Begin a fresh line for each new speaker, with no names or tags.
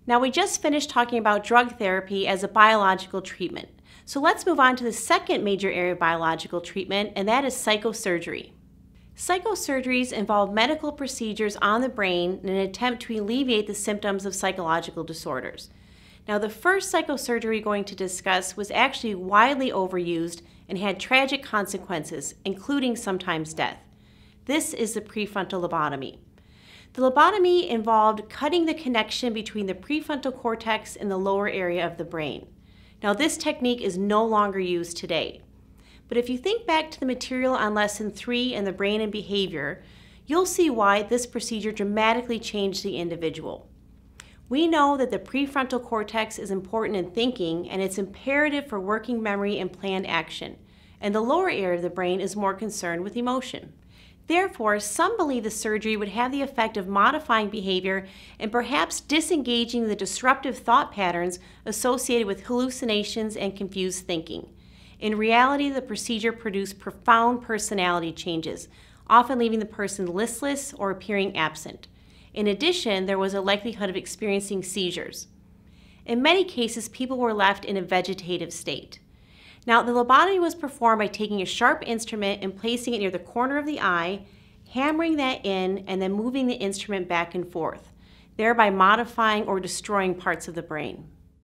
Now, we just finished talking about drug therapy as a biological treatment. So let's move on to the second major area of biological treatment, and that is psychosurgery. Psychosurgeries involve medical procedures on the brain in an attempt to alleviate the symptoms of psychological disorders. Now, the first psychosurgery we're going to discuss was actually widely overused and had tragic consequences, including sometimes death. This is the prefrontal lobotomy. The lobotomy involved cutting the connection between the prefrontal cortex and the lower area of the brain. Now, this technique is no longer used today. But if you think back to the material on Lesson 3 in the brain and behavior, you'll see why this procedure dramatically changed the individual. We know that the prefrontal cortex is important in thinking, and it's imperative for working memory and planned action. And the lower area of the brain is more concerned with emotion. Therefore, some believe the surgery would have the effect of modifying behavior and perhaps disengaging the disruptive thought patterns associated with hallucinations and confused thinking. In reality, the procedure produced profound personality changes, often leaving the person listless or appearing absent. In addition, there was a likelihood of experiencing seizures. In many cases, people were left in a vegetative state. Now, the lobotomy was performed by taking a sharp instrument and placing it near the corner of the eye, hammering that in, and then moving the instrument back and forth, thereby modifying or destroying parts of the brain.